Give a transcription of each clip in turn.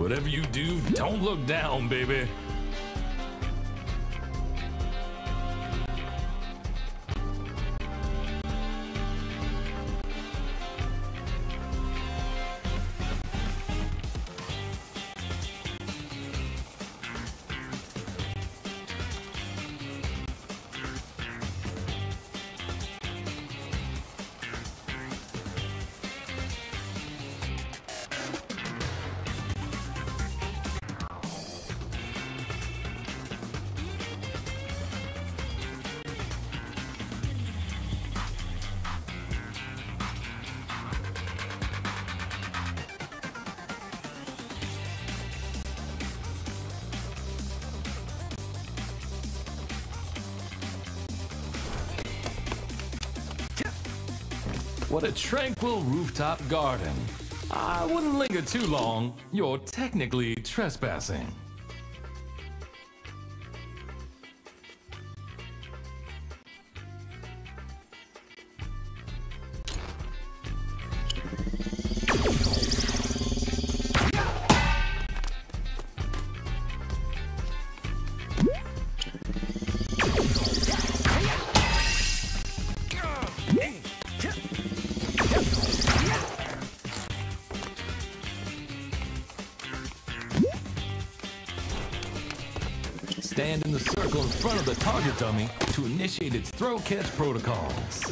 Whatever you do, don't look down, baby. What a tranquil rooftop garden. I wouldn't linger too long. You're technically trespassing. Stand in the circle in front of the target dummy to initiate its throw-catch protocols.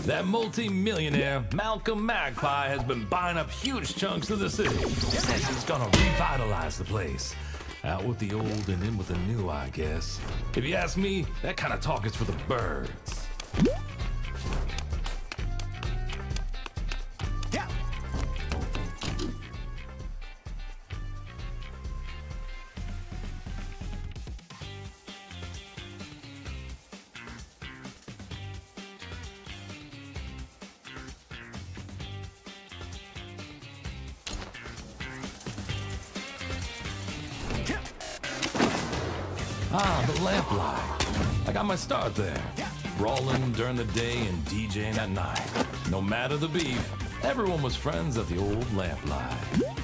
That multi-millionaire Malcolm Magpie has been buying up huge chunks of the city. Says he's gonna revitalize the place. Out with the old and in with the new, I guess. If you ask me, that kind of talk is for the birds. Ah, the Lamplight. I got my start there. Brawling during the day and DJing at night. No matter the beef, everyone was friends at the old Lamplight.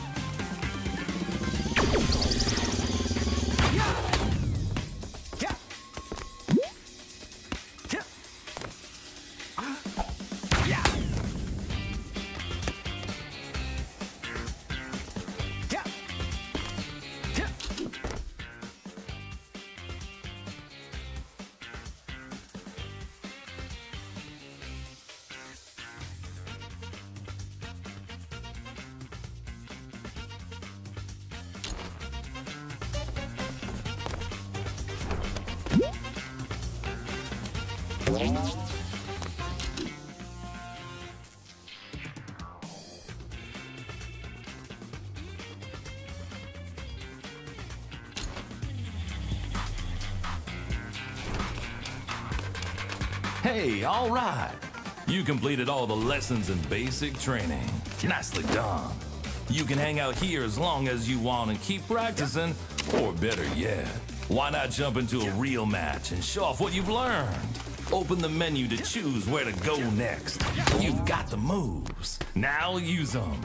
Hey, all right. You completed all the lessons in basic training. Nicely done. You can hang out here as long as you want and keep practicing, or better yet, why not jump into a real match and show off what you've learned? Open the menu to choose where to go next. You've got the moves. Now use them.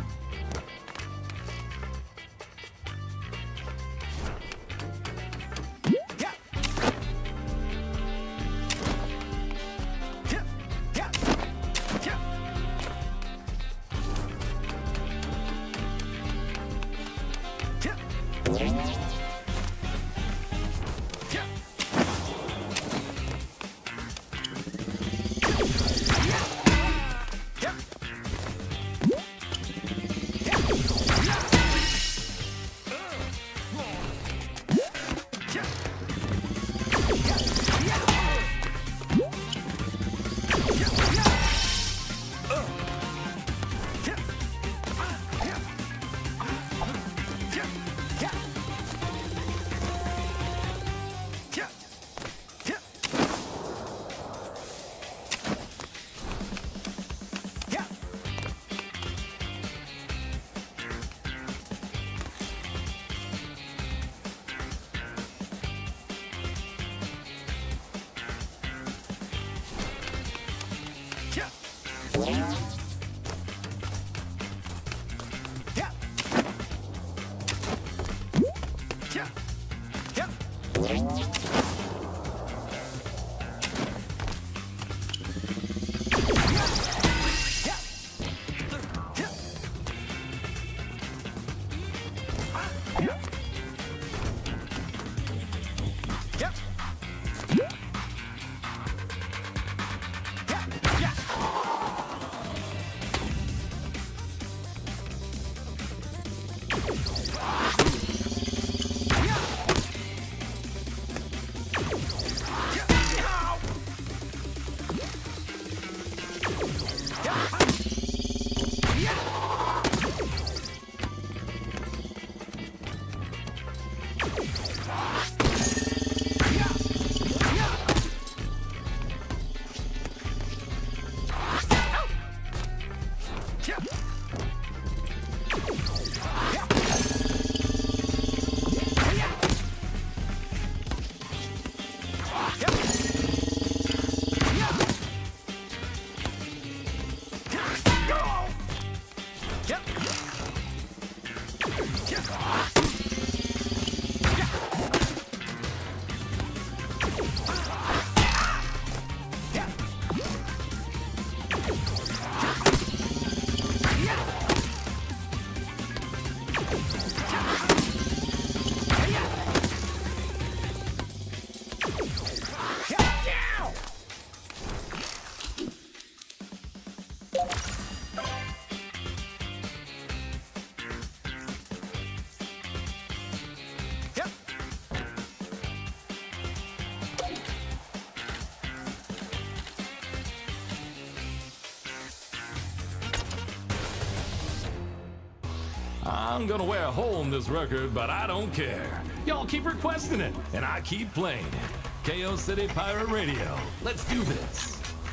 I'm gonna wear a hole in this record, but I don't care. Y'all keep requesting it, and I keep playing it. KO City Pirate Radio. Let's do this.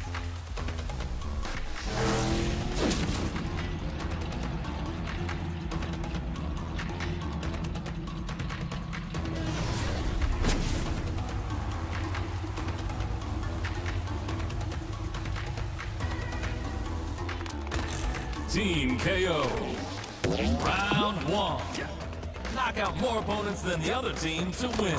Team KO. Round one. Knock out more opponents than the other team to win.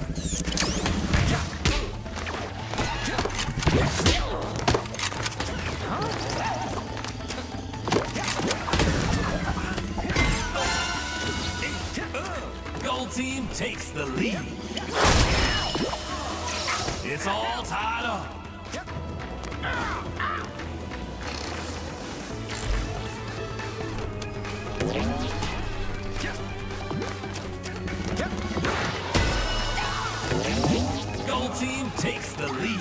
Gold team takes the lead. It's all tied up. Gold team takes the lead.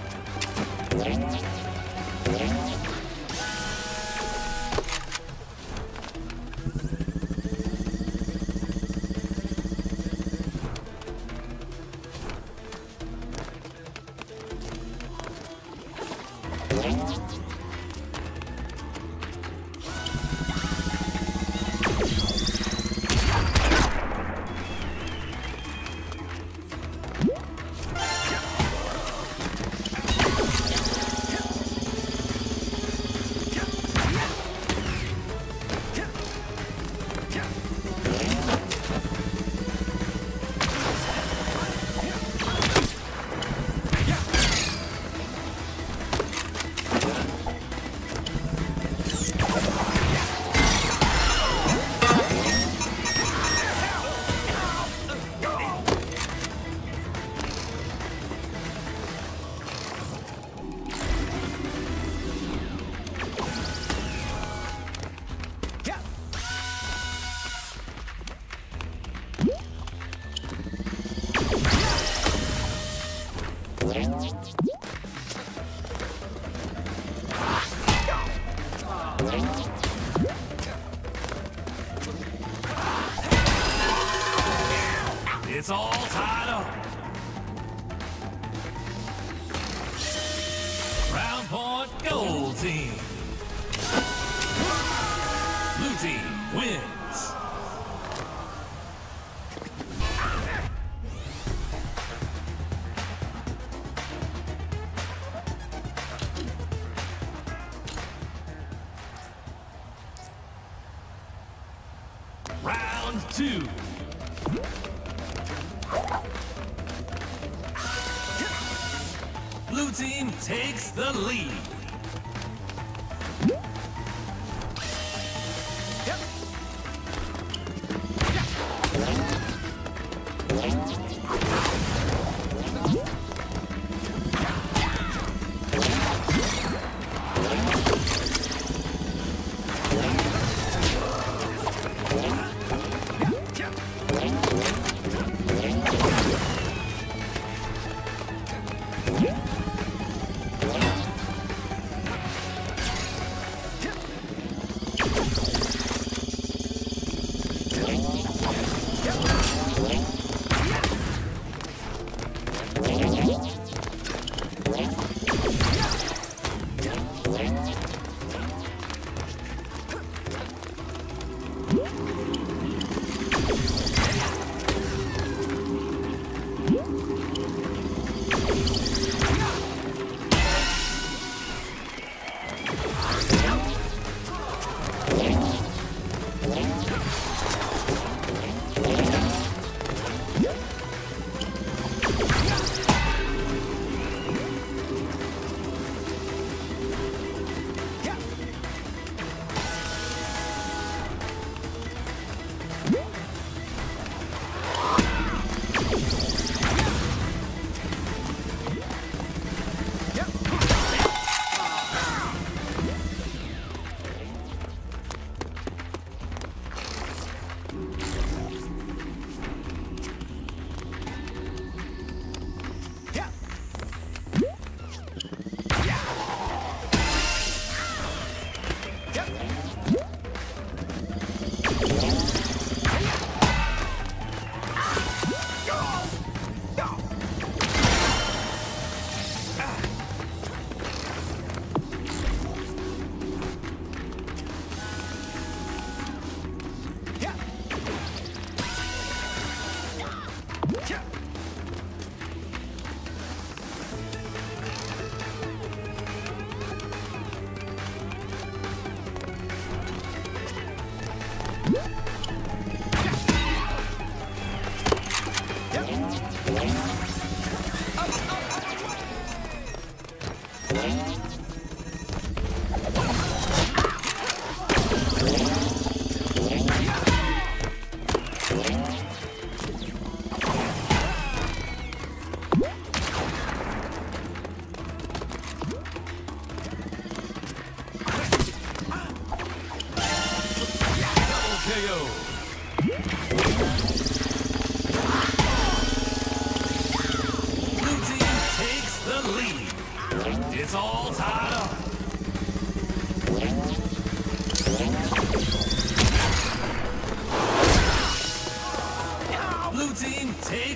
It's all tied up. Round point, gold team. Blue team wins. Round two. Blue team takes the lead.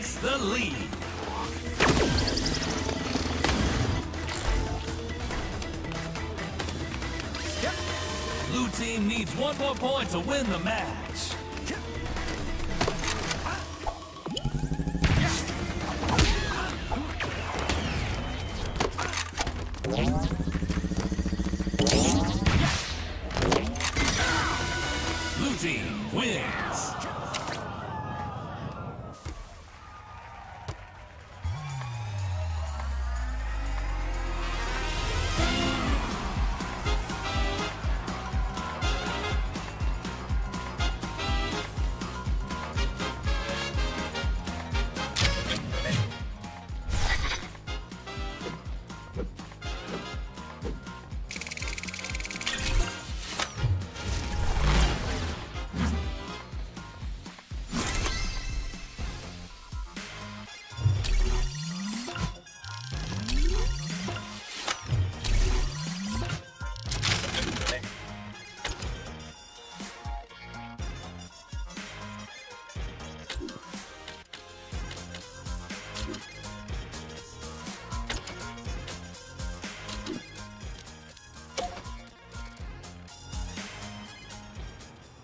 takes the lead. Blue team needs one more point to win the match. Blue team wins.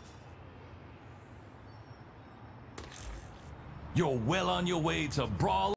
You're well on your way to Brawl